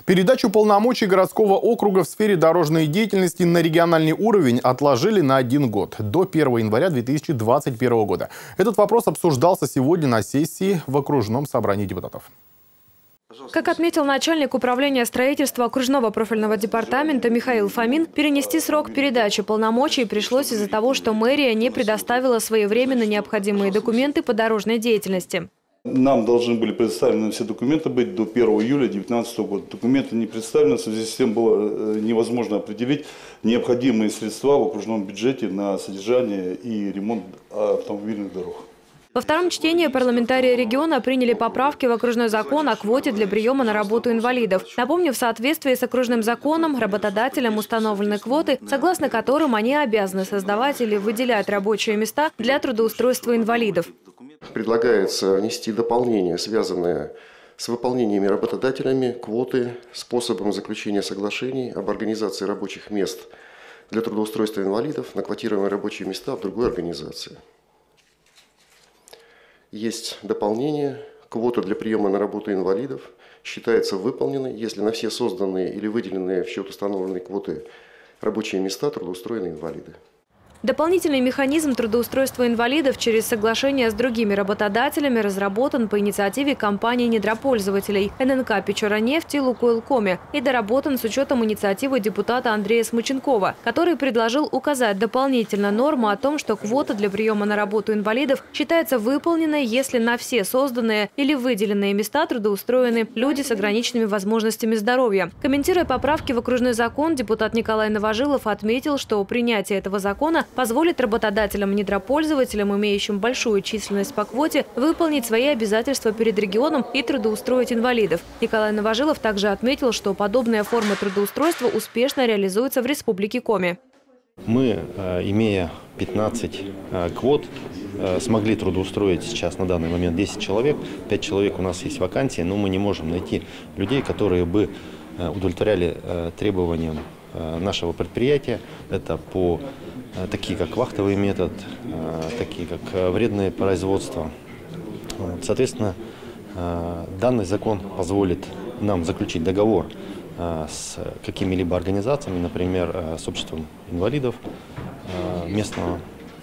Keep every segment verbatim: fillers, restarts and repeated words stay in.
Передачу полномочий городского округа в сфере дорожной деятельности на региональный уровень отложили на один год, до первого января две тысячи двадцать первого года. Этот вопрос обсуждался сегодня на сессии в окружном собрании депутатов. Как отметил начальник управления строительства окружного профильного департамента Михаил Фомин, перенести срок передачи полномочий пришлось из-за того, что мэрия не предоставила своевременно необходимые документы по дорожной деятельности. Нам должны были предоставлены все документы быть до первого июля две тысячи девятнадцатого года. Документы не представлены, в связи с тем было невозможно определить необходимые средства в окружном бюджете на содержание и ремонт автомобильных дорог. Во втором чтении парламентарии региона приняли поправки в окружной закон о квоте для приема на работу инвалидов. Напомню, в соответствии с окружным законом работодателям установлены квоты, согласно которым они обязаны создавать или выделять рабочие места для трудоустройства инвалидов. Предлагается внести дополнения, связанные с выполнениями работодателями квоты, способом заключения соглашений об организации рабочих мест для трудоустройства инвалидов на квотируемые рабочие места в другой организации. Есть дополнение. Квота для приема на работу инвалидов считается выполненной, если на все созданные или выделенные в счет установленной квоты рабочие места трудоустроены инвалиды. Дополнительный механизм трудоустройства инвалидов через соглашение с другими работодателями разработан по инициативе компании недропользователей эн эн ка «Печоранефть» и «Лукойл-Коми» и доработан с учетом инициативы депутата Андрея Смыченкова, который предложил указать дополнительно норму о том, что квота для приема на работу инвалидов считается выполненной, если на все созданные или выделенные места трудоустроены люди с ограниченными возможностями здоровья. Комментируя поправки в окружной закон, депутат Николай Новожилов отметил, что принятие этого закона позволит работодателям-недропользователям, имеющим большую численность по квоте, выполнить свои обязательства перед регионом и трудоустроить инвалидов. Николай Новожилов также отметил, что подобная форма трудоустройства успешно реализуется в Республике Коми. Мы, имея пятнадцать квот, смогли трудоустроить сейчас на данный момент десять человек. пять человек у нас есть вакансии, но мы не можем найти людей, которые бы удовлетворяли требованиям нашего предприятия. Это по такие как вахтовый метод, такие как вредное производство. Соответственно, данный закон позволит нам заключить договор с какими-либо организациями, например, с обществом инвалидов местного,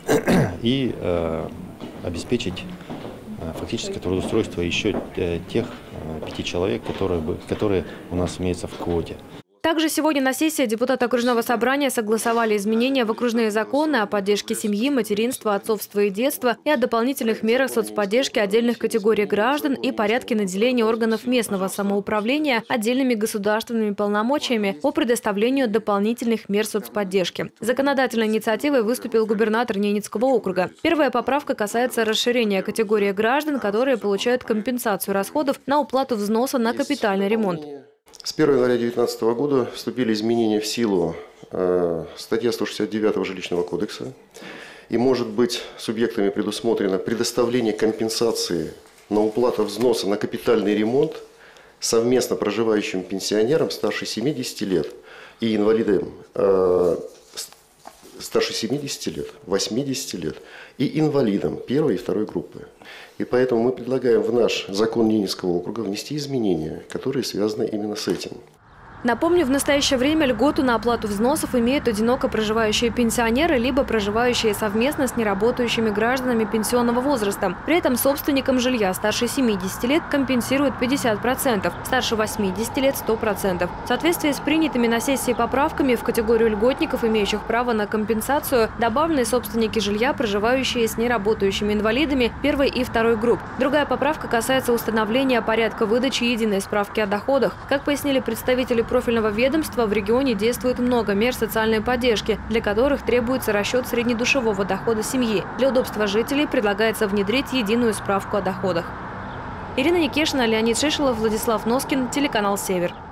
и обеспечить фактическое трудоустройство еще тех пяти человек, которые, которые у нас имеются в квоте. Также сегодня на сессии депутаты окружного собрания согласовали изменения в окружные законы о поддержке семьи, материнства, отцовства и детства и о дополнительных мерах соцподдержки отдельных категорий граждан и порядке наделения органов местного самоуправления отдельными государственными полномочиями по предоставлению дополнительных мер соцподдержки. С законодательной инициативой выступил губернатор Ненецкого округа. Первая поправка касается расширения категории граждан, которые получают компенсацию расходов на уплату взноса на капитальный ремонт. С первого января две тысячи девятнадцатого года вступили изменения в силу э, статьи сто шестьдесят девятого Жилищного кодекса. И может быть субъектами предусмотрено предоставление компенсации на уплату взноса на капитальный ремонт совместно проживающим пенсионерам старше семидесяти лет и инвалидам э, старше семидесяти лет, восьмидесяти лет и инвалидам первой и второй группы. И поэтому мы предлагаем в наш закон Ненецкого округа внести изменения, которые связаны именно с этим. Напомню, в настоящее время льготу на оплату взносов имеют одиноко проживающие пенсионеры, либо проживающие совместно с неработающими гражданами пенсионного возраста. При этом собственникам жилья старше семидесяти лет компенсируют пятьдесят процентов, старше восьмидесяти лет – сто процентов. В соответствии с принятыми на сессии поправками в категорию льготников, имеющих право на компенсацию, добавлены собственники жилья, проживающие с неработающими инвалидами первой и второй групп. Другая поправка касается установления порядка выдачи единой справки о доходах. Как пояснили представители профильного ведомства, в регионе действует много мер социальной поддержки, для которых требуется расчет среднедушевого дохода семьи. Для удобства жителей предлагается внедрить единую справку о доходах. Ирина Никешина, Леонид Шишелов, Владислав Носкин, телеканал «Север».